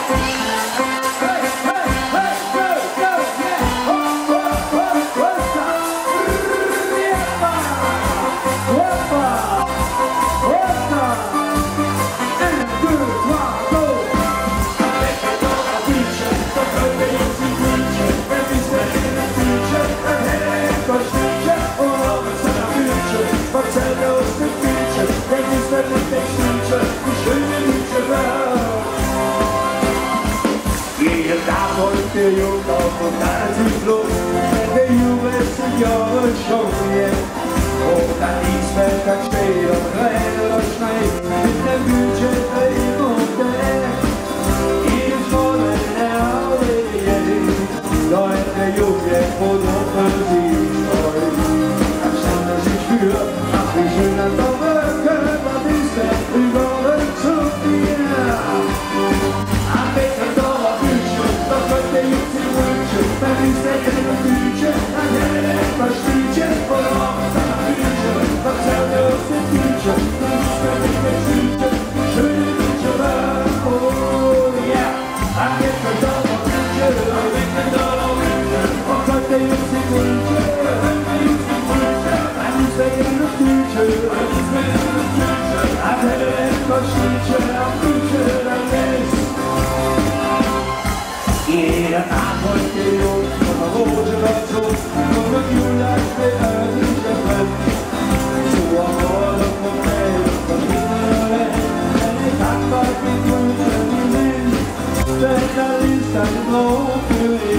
Der Jung auf und dann die Flucht, wenn der Junge Jahre schon jetzt. Und dann ist Welt ganz spät und Regen oder Schnee, mit dem Budget für ihn und der. Jedes Mal in der Halle, da ist der Junge von Offensiv. Dann stand er sich für, ach wie schön das doch wirklich, was ist der überall zu dir? Am besten doch auf Bildschirm, doch wird der Junge in Wünschen, dann ist der in der Bücher, dann hätte er etwas Stütchen von Hochzeit am Bildschirm, was zählt er aus dem Bücher, dann ist der nicht mehr Stütchen, schöne Bücher war, oh ja, am besten doch auf Bildschirm, am besten doch auf Bildschirm, doch wird der Junge in Wünschen, dann ist der in der Bücher, dann hätte er etwas Stütchen am Bücher, dann ist jeder Tag heute Jungs von der Rose dazu und mit Julia steht er nicht getrennt. So am Morgen vom Feld und von Himmel, wenn ich Tag mit Wünschen im Wind, denn da ist ein Brot für